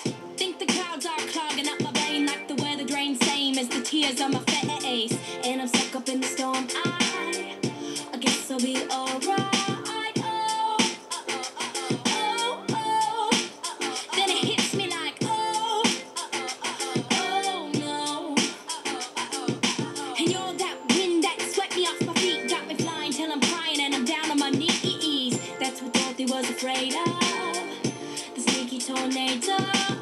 Think the clouds are clogging up my brain like the weather drain, same as the tears on my face. And I'm stuck up in the storm. I guess I'll be alright. Then it hits me like, oh no. And you're that wind that swept me off my feet, got me flying till I'm crying and I'm down on my knees. That's what Dorothy was afraid of, the sneaky tornado.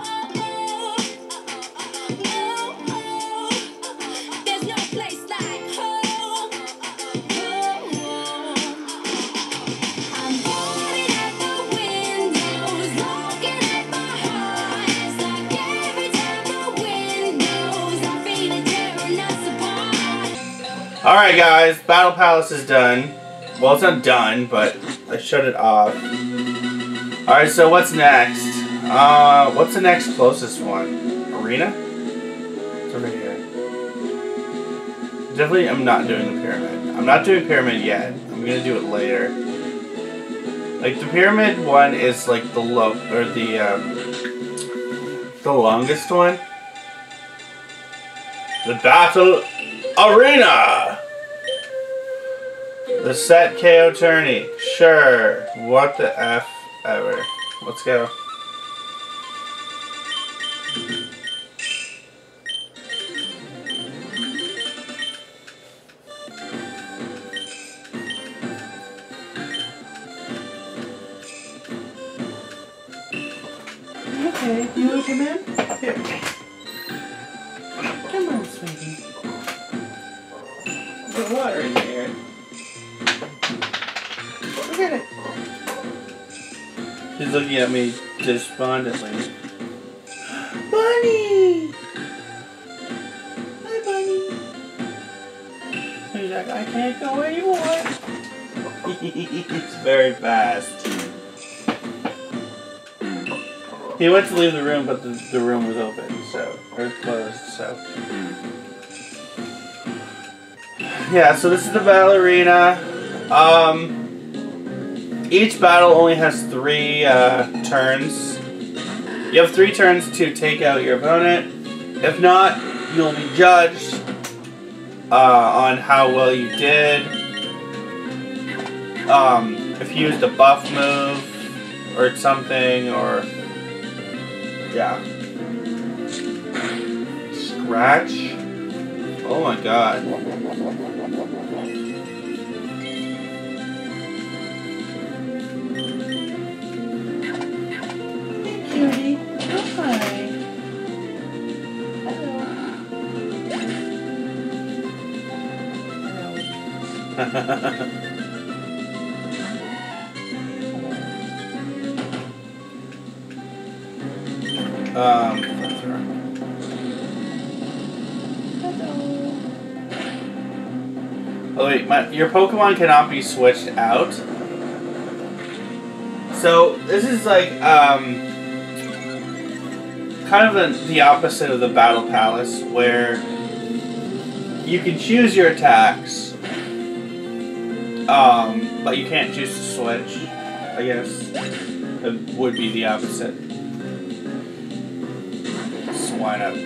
There's no place like home. I'm holding at the windows, looking at my heart. It's like every time the wind blows, I feel it tearing us apart. Alright guys, Battle Palace is done. Well, it's not done, but I shut it off. Alright, so what's next? What's the next closest one? Arena? It's over here. Definitely I'm not doing the pyramid. I'm not doing pyramid yet. I'm gonna do it later. Like, the pyramid one is like the longest one. The Battle Arena! The set KO tourney. Sure. What the F ever. Let's go. Okay, you wanna come in? Here. Come on, sweetie. Put water in there. Look at it. She's looking at me despondently. Bunny! Hi, Bunny. He's like, I can't go anymore. He's very fast. He went to leave the room, but the room was open, so, or closed, so. Yeah, so this is the battle arena. Each battle only has 3 turns. You have 3 turns to take out your opponent. If not, you'll be judged on how well you did. If you used a buff move or something, or yeah. Scratch? Oh my god. Cutie. Hi. Hello. Oh wait, your Pokemon cannot be switched out. So this is like kind of the opposite of the Battle Palace, where you can choose your attacks, but you can't choose to switch. I guess it would be the opposite. Swine up.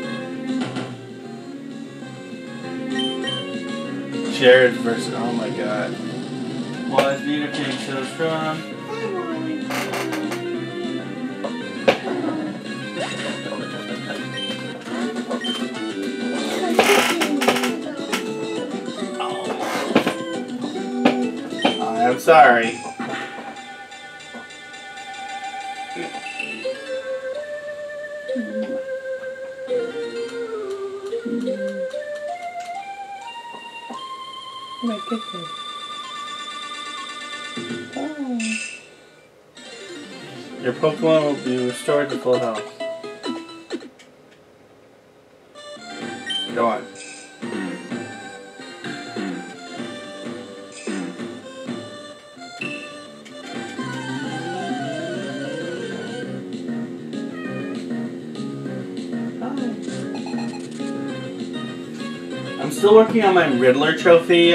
Jared versus, oh my god. Why is Beauty so strong? I'm sorry. Oh my goodness. Oh. Your Pokemon will be restored to full health. Go on. I'm still working on my Riddler trophy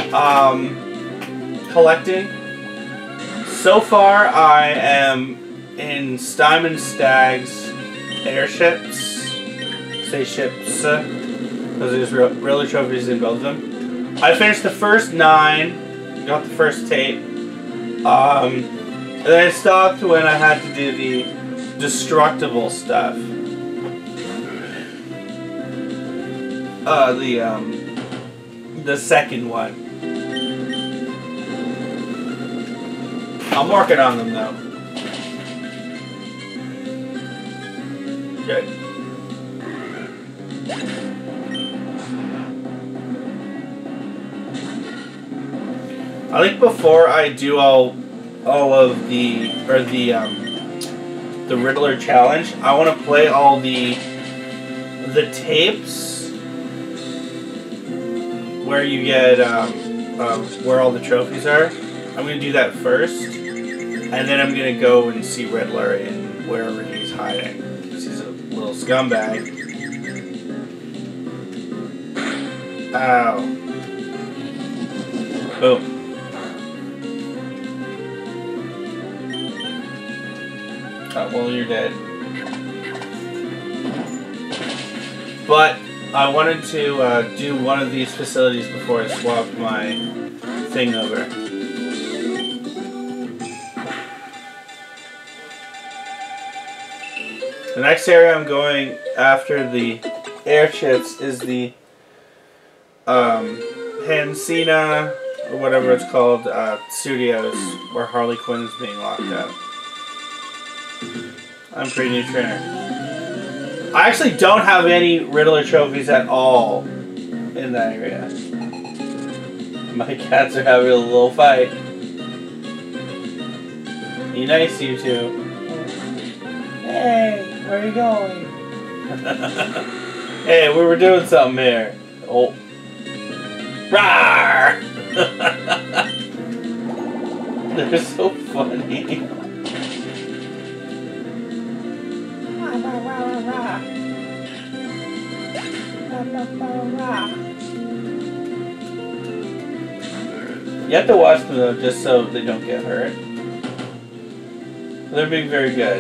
collecting. So far I am in Steinman Stagg's airships, spaceships, because there's Riddler trophies in both of them. I finished the first 9, got the first tape, and then I stopped when I had to do the destructible stuff. The second one. I'm working on them though. Good. I think before I do all of the Riddler challenge, I want to play all the tapes where you get where all the trophies are. I'm gonna do that first, and then I'm gonna go and see Riddler in wherever he's hiding. He's a little scumbag. Ow. Boom. Oh, well, you're dead. But I wanted to do one of these facilities before I swapped my thing over. The next area I'm going after the airships is the Hansina, or whatever it's called, studios, where Harley Quinn is being locked up. I'm a pretty new trainer. I actually don't have any Riddler trophies at all in that area. My cats are having a little fight. Be nice, you two. Hey, where are you going? Hey, we were doing something here. Oh. Rawr! They're so funny. You have to watch them though, just so they don't get hurt. They're being very good.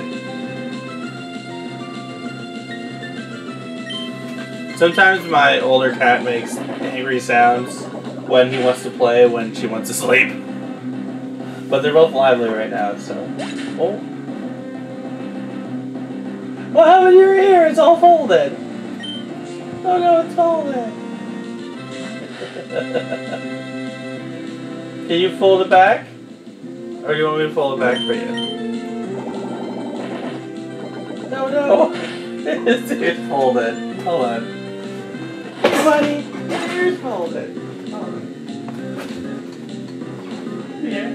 Sometimes my older cat makes angry sounds when he wants to play, when she wants to sleep. But they're both lively right now, so... Oh. What happened to your ear? It's all folded. Oh no, it's folded. Can you fold it back? Or do you want me to fold it back for you? No, no. His ear's folded. Hold on. Hey, buddy. His ear's folded. Hold on. Here.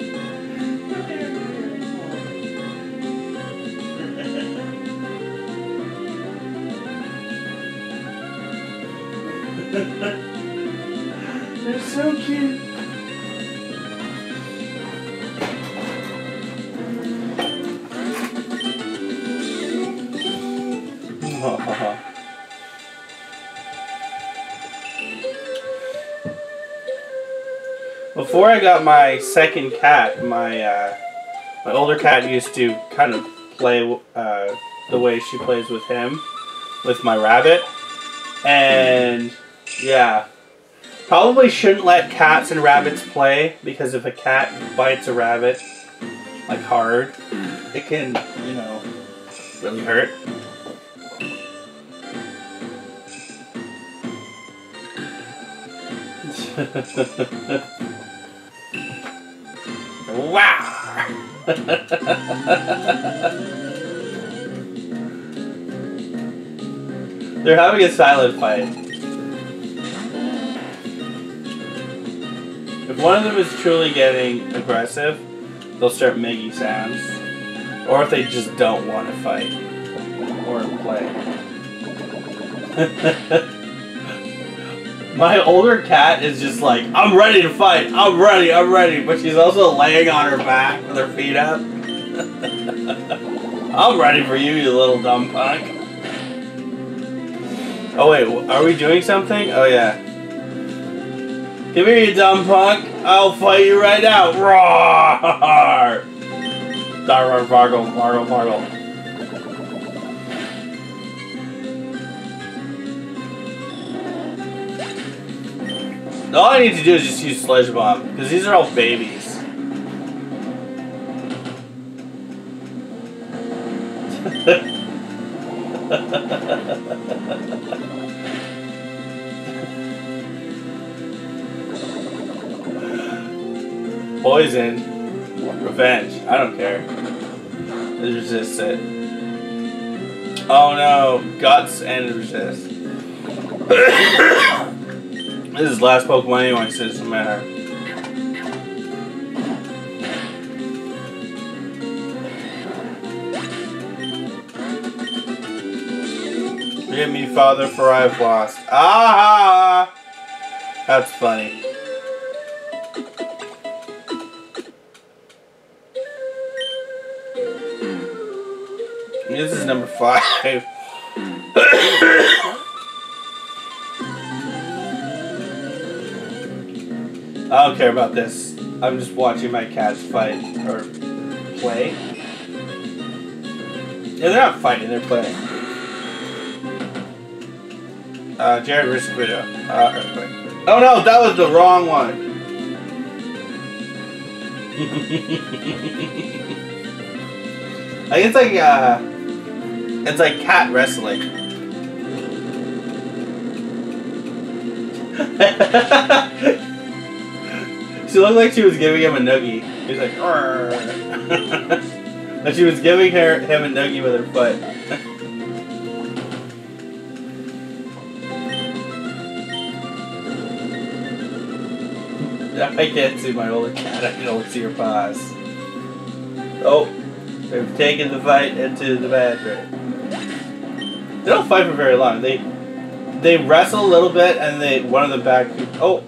They're so cute. Before I got my second cat, my older cat used to kind of play the way she plays with him, with my rabbit. And yeah, probably shouldn't let cats and rabbits play, because if a cat bites a rabbit like hard, it can, you know, really hurt. Wow. They're having a silent fight. If one of them is truly getting aggressive, they'll start making sounds. Or if they just don't want to fight or play. My older cat is just like, I'm ready to fight, I'm ready, but she's also laying on her back with her feet up. I'm ready for you, you little dumb punk. Oh wait, are we doing something? Oh yeah. Come here, you dumb punk. I'll fight you right now. Roar! Darwar Vargle, Vargle, Vargle. All I need to do is just use Sledge Bomb, because these are all babies. Poison. Revenge. I don't care. Let's resist it. Oh no. Guts and resist. This is the last Pokemon anyway, so it doesn't matter. Forgive me, Father, for I have lost. Ah! That's funny. This is number 5. I don't care about this. I'm just watching my cats fight or play. Yeah, they're not fighting, they're playing. Jared vs. Guido. Earthquake. Oh no, that was the wrong one. I think it's like cat wrestling. She looked like she was giving him a noogie. He was like, and she was giving him a noogie with her foot. I can't see my older cat. I can only see her paws. Oh, they've taken the fight into the bathroom. They don't fight for very long. They wrestle a little bit, and one of the back. Oh.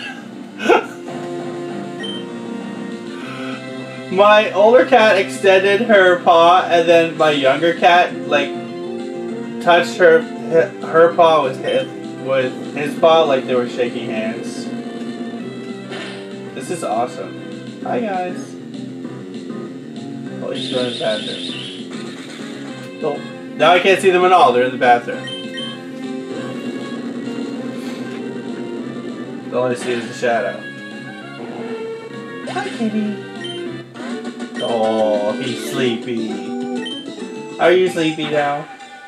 My older cat extended her paw, and then my younger cat like touched her paw with his paw like they were shaking hands. This is awesome. Hi guys. Oh, he's going to the bathroom. Oh, now I can't see them at all. They're in the bathroom. All I see is the shadow. Hi, kitty. Oh, he's sleepy. Are you sleepy now?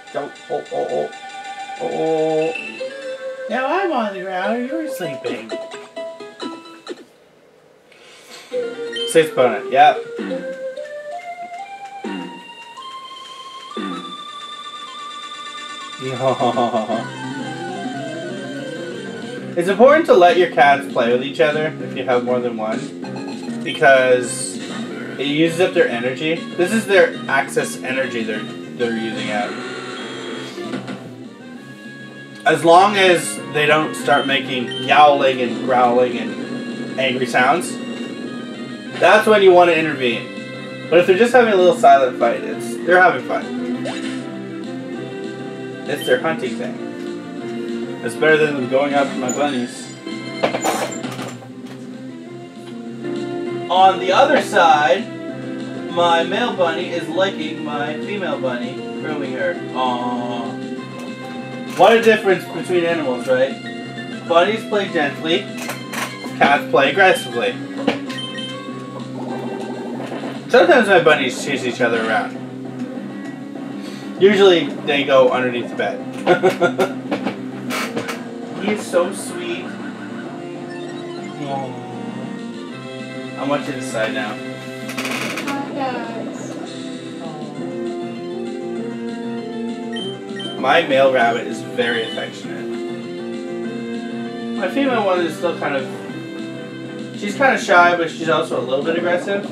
Oh. Now I'm on the ground. You're sleeping. 6 opponent. Yep. It's important to let your cats play with each other if you have more than one, because it uses up their energy. This is their access energy they're using out. As long as they don't start making yowling and growling and angry sounds, that's when you want to intervene. But if they're just having a little silent fight, they're having fun. It's their hunting thing. It's better than them going after my bunnies. On the other side, my male bunny is licking my female bunny, grooming her. Aww. What a difference between animals, right? Bunnies play gently, cats play aggressively. Sometimes my bunnies chase each other around. Usually they go underneath the bed. He's so sweet. Aww. I want you to side now. Hi guys. My male rabbit is very affectionate. My female one is still kind of... She's kind of shy, but she's also a little bit aggressive.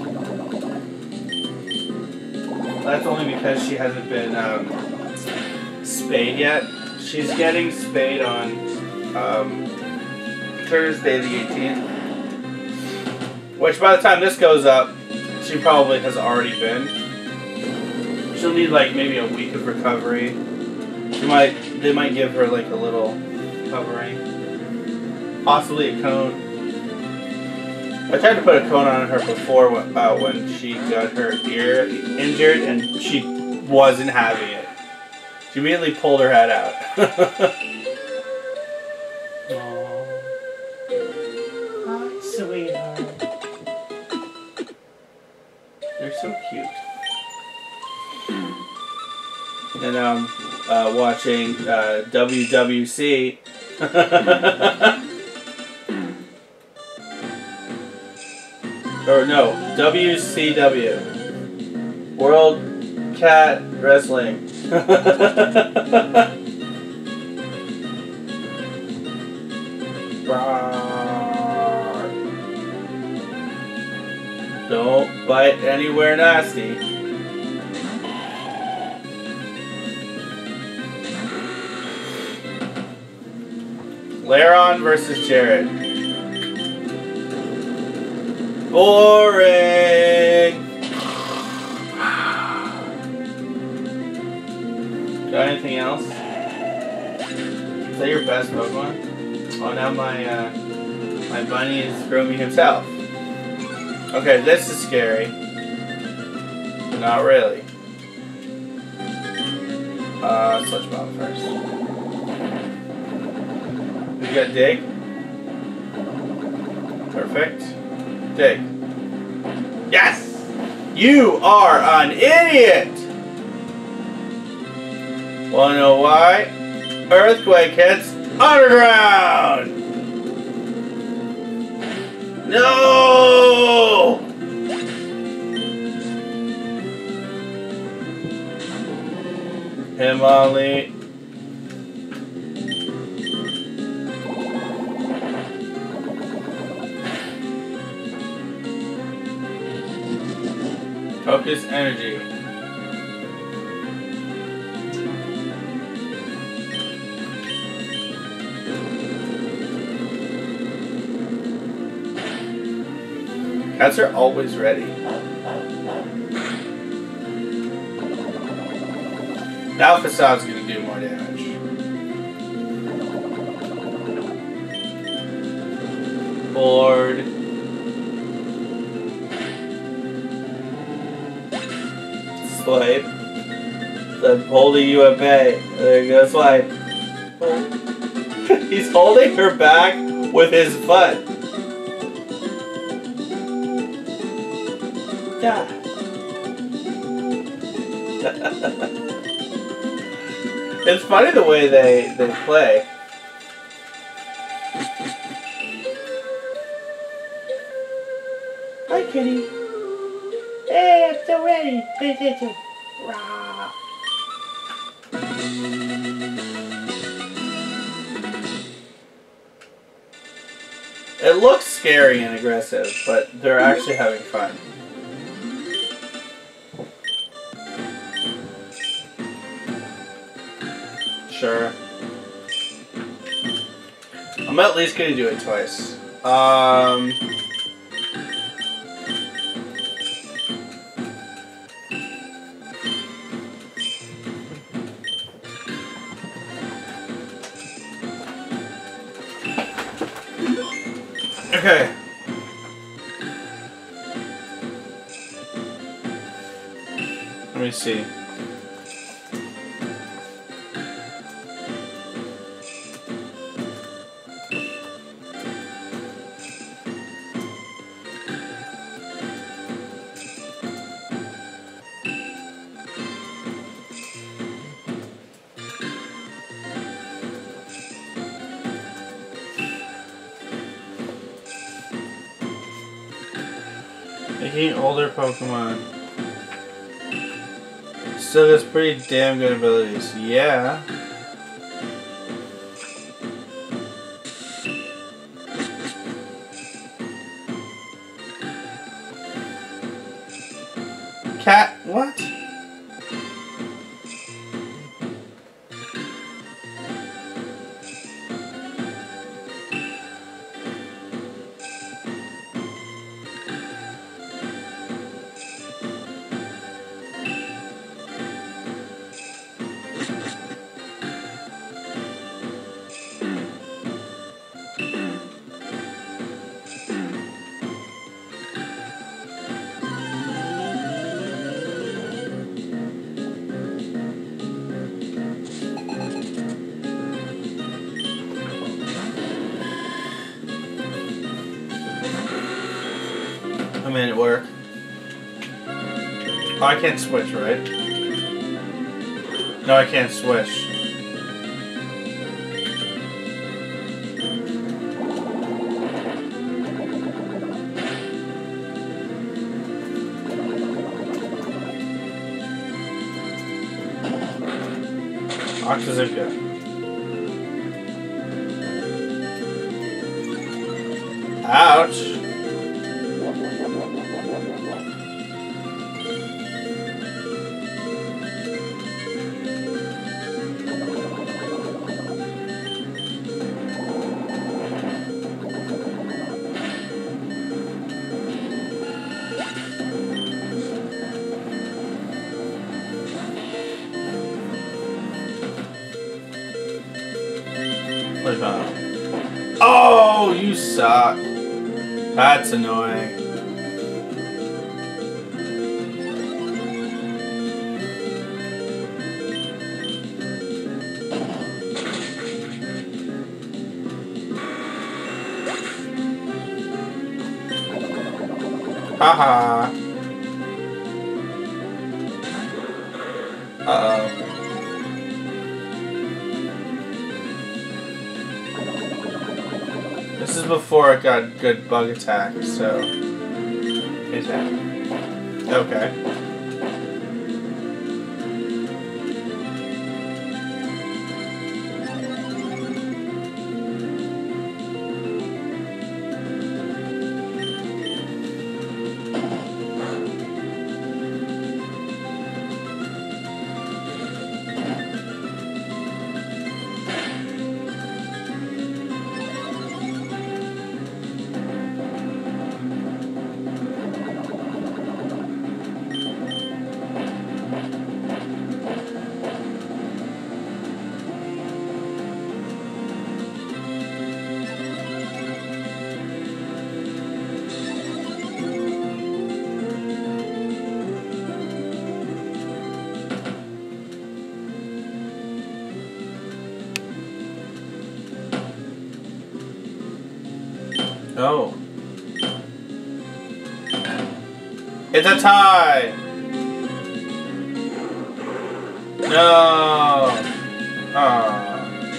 That's only because she hasn't been spayed yet. She's getting spayed on Thursday the 18th. Which by the time this goes up, she probably has already been. She'll need like maybe a week of recovery. They might give her like a little covering. Possibly a cone. I tried to put a cone on her before when she got her ear injured, and she wasn't having it. She immediately pulled her head out. Aww. Hi, sweetheart. They're so cute. And I'm watching WWC. Or no, WCW. World Cat Wrestling. Don't bite anywhere nasty. Laron versus Jared. Boring! Got anything else? Is that your best Pokemon? Oh, now my bunny is grooming himself. Okay, this is scary. But not really. Sludge Bomb first. We got Dig. Perfect. Dig. Yes! You are an idiot! Wanna know why? Earthquake hits underground! No! Himali. Focus energy. Cats are always ready. Now Facade's gonna do more damage. Board. Swipe. Then holding you at bay. There you go, swipe. He's holding her back with his butt. Yeah. It's funny the way they play. Hi, kitty. Hey, I'm so ready. Pay attention. Rah. It looks scary and aggressive, but they're actually having fun. Sure. I'm at least gonna do it twice. Okay. Let me see. Making older Pokemon. Still has pretty damn good abilities. Yeah. Cat, what? minute work. Oh, I can't switch, right? No, I can't switch. Octazooka. Ouch. What about? Oh, you suck. That's annoying. Haha. Uh-oh. This is before it got good bug attack, so. Is that? Okay. Oh. It's a tie! No! Ah.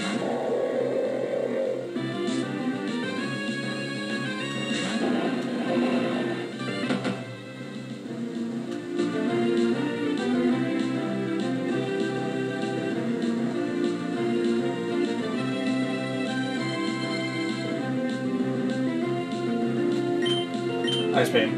Ice beam.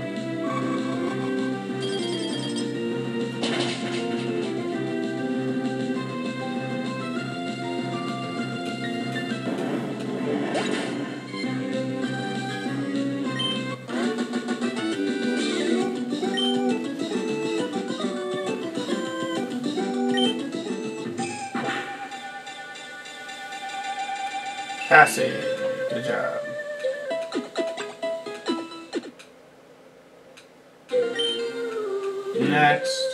Cassie, good job. Next.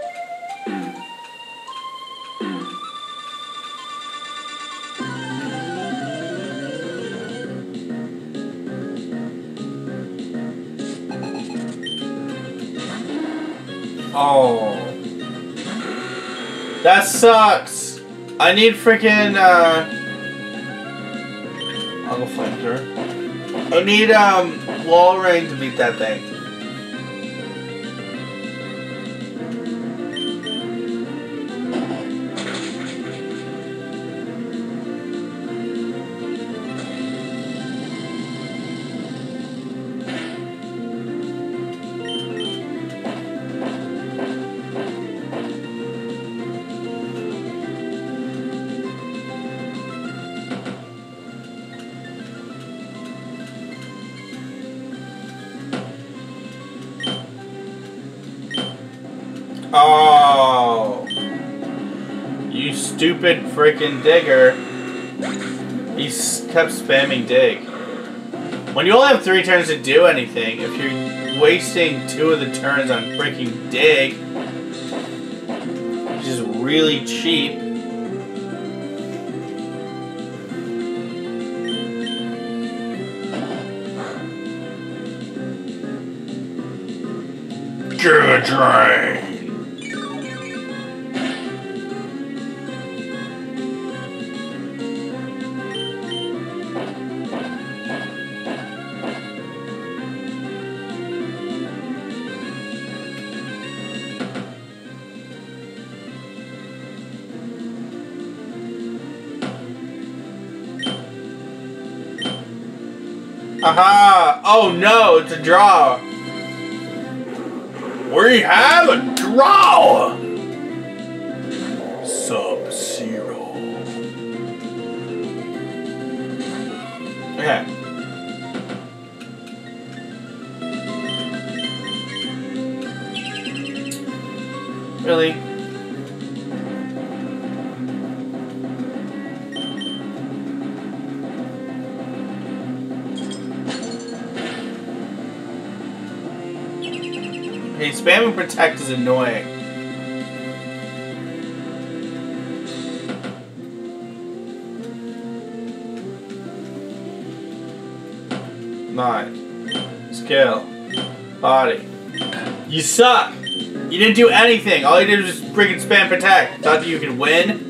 Oh. That sucks. I need freaking I'll go flamethrower. I need wall rain to beat that thing. Oh, you stupid freaking digger. He kept spamming dig. When you only have 3 turns to do anything, if you're wasting 2 of the turns on freaking dig, which is really cheap. Sugar Train. Aha! Oh no, it's a draw. We have a draw. Sub-Zero. Okay. Really? Hey, spam and protect is annoying. Nine. Skill. Body. You suck! You didn't do anything. All you did was just freaking spam protect. Thought that you could win?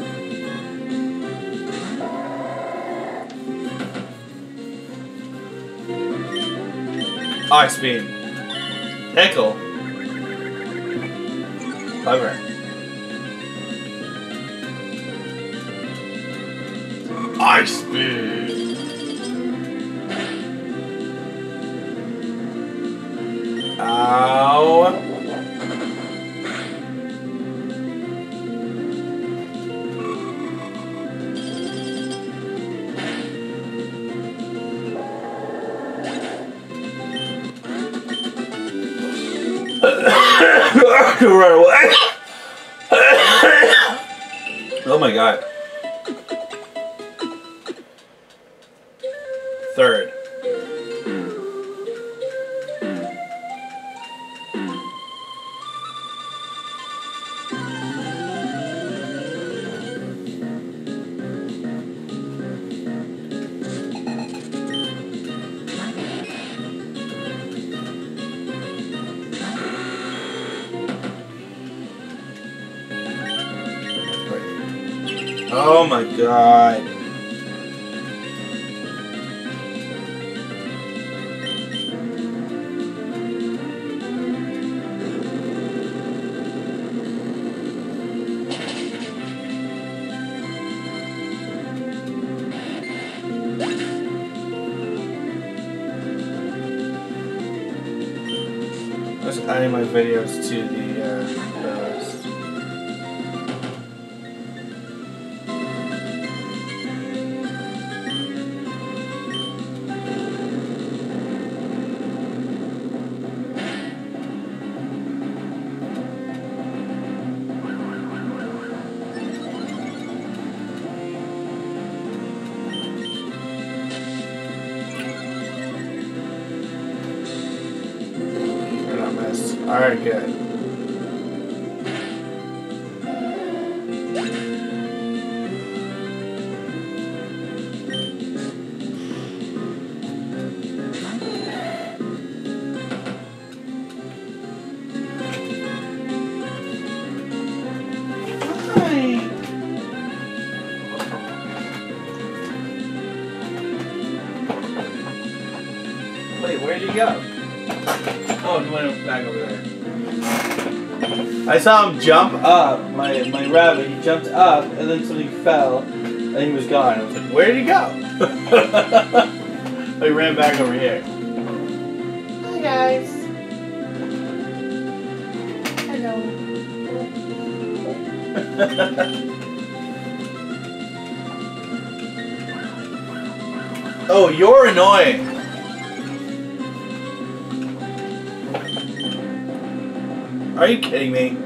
Ice beam. Pickle. Clever. Ice beam. Ow. Run away. Oh my god. Third. Oh my god. I'm just adding my videos to the playlist. Alright, good. Wait, where'd he go? Oh, he went back over there. I saw him jump up, my rabbit, he jumped up, and then something fell, and he was gone. I was like, where did he go? He ran back over here. Hi guys. Hello. Oh, you're annoying. Are you kidding me?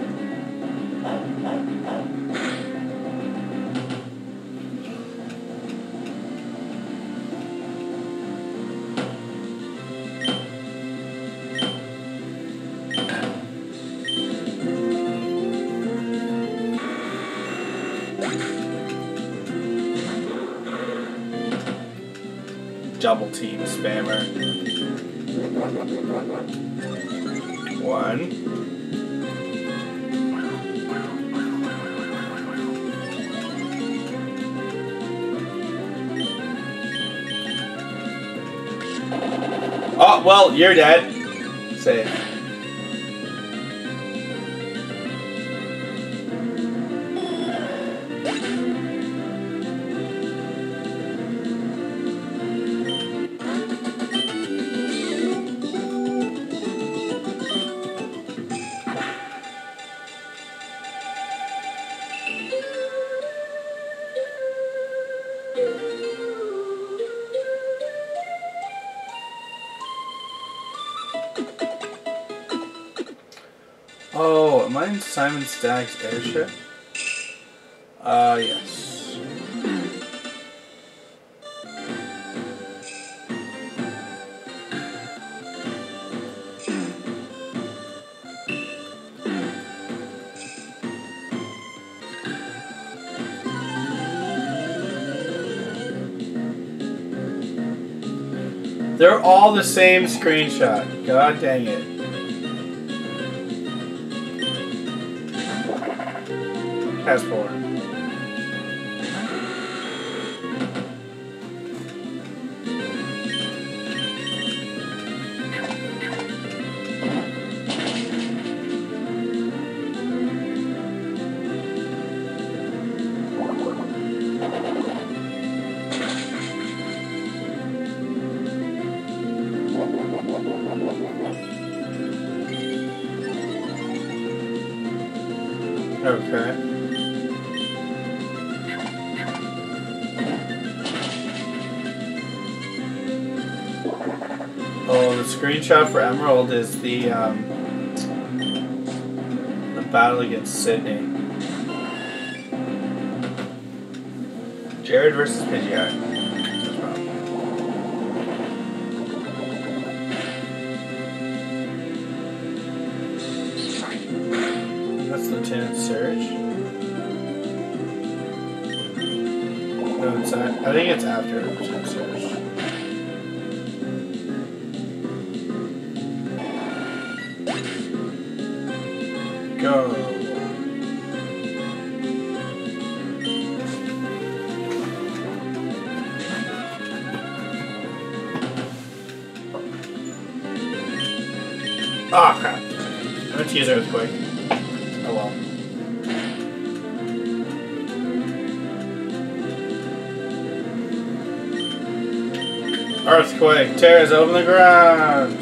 Double team spammer. 1. Oh, well, you're dead. Save. Oh, am I in Simon Stagg's airship? Yes. They're all the same screenshot. God dang it. Passport. Okay. Oh, the screenshot for Emerald is the battle against Sydney. Jared versus Pidgeot. That's Lieutenant Surge. No, it's not. I think it's after Lieutenant Surge. Go. Ah, crap. I'm going to use Earthquake. Oh well. Earthquake tears open the ground.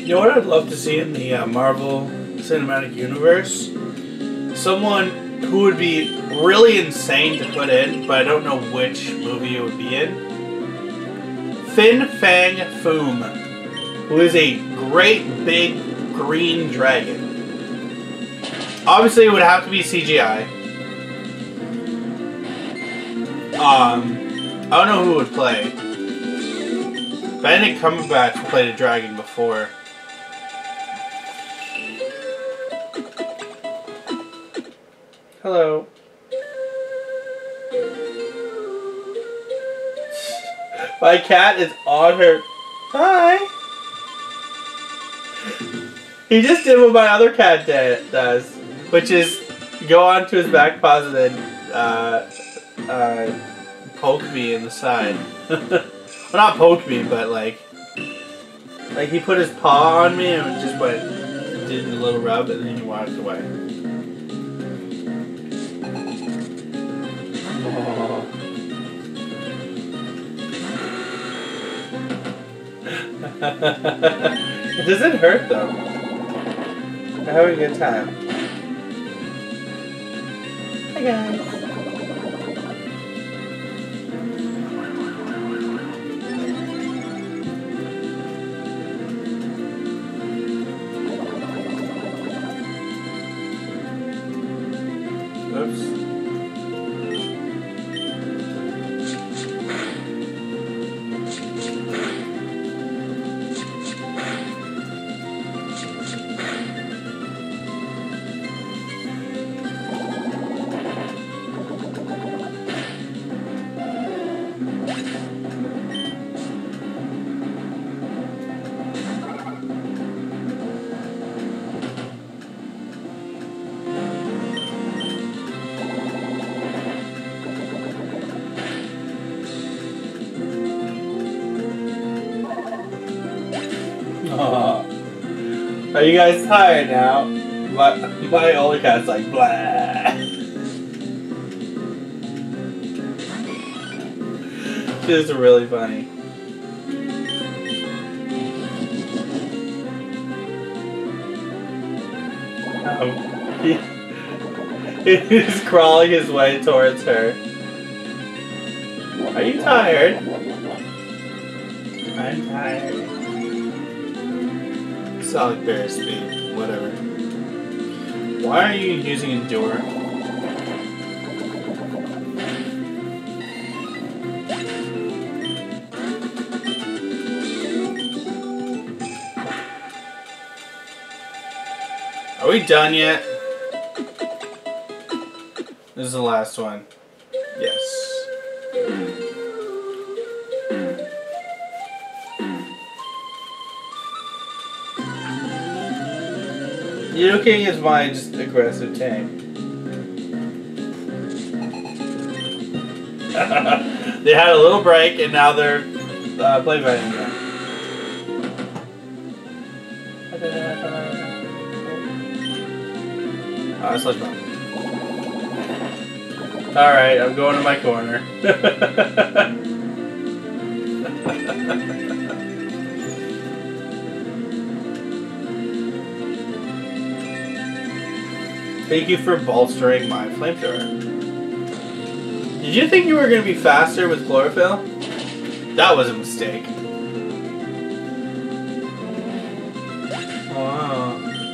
You know what I'd love to see in the Marvel Cinematic Universe? Someone who would be really insane to put in, but I don't know which movie it would be in. Fin Fang Foom, who is a great big green dragon. Obviously, it would have to be CGI. I don't know who would play. Benedict Cumberbatch played a dragon before. Hello. My cat is on her. Hi. He just did what my other cat does, which is go onto his back paws and then poke me in the side. Well, not poke me, but like he put his paw on me and just went, did a little rub, and then he walked away. Oh. It doesn't hurt though. We're having a good time. Hi guys. Oops. Are you guys tired now? My older cat's like, blah. This is really funny. He's crawling his way towards her. Are you tired? I'm tired. Solid bear speed, whatever. Why are you using Endure? Are we done yet? This is the last one. Yes. Nidoking is my just aggressive tank. They had a little break and now they're play fighting again. Oh, SpongeBob. Alright, I'm going to my corner. Thank you for bolstering my flamethrower. Did you think you were going to be faster with chlorophyll? That was a mistake. Wow.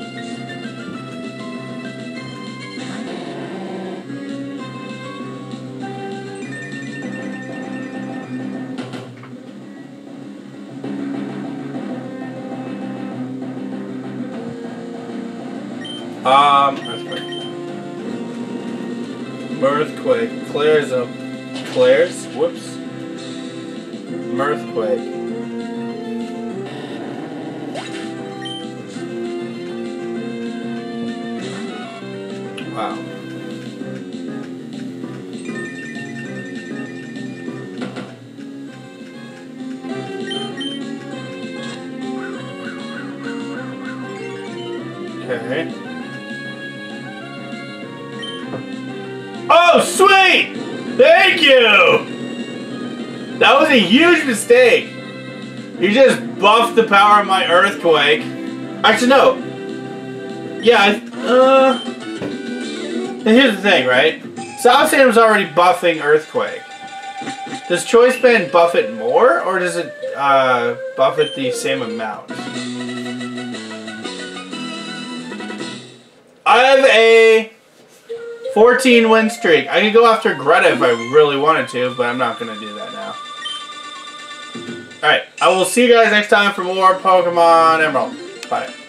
That's great. Mirthquake. Clears up. Clears? Whoops. Mirthquake. Wow. Okay. Oh, sweet! Thank you! That was a huge mistake. You just buffed the power of my earthquake. Actually, no. Yeah, here's the thing, right? South was already buffing Earthquake. Does Choice Band buff it more, or does it buff it the same amount? I have a 14 win streak. I could go after Greta if I really wanted to, but I'm not going to do that now. Alright, I will see you guys next time for more Pokemon Emerald. Bye.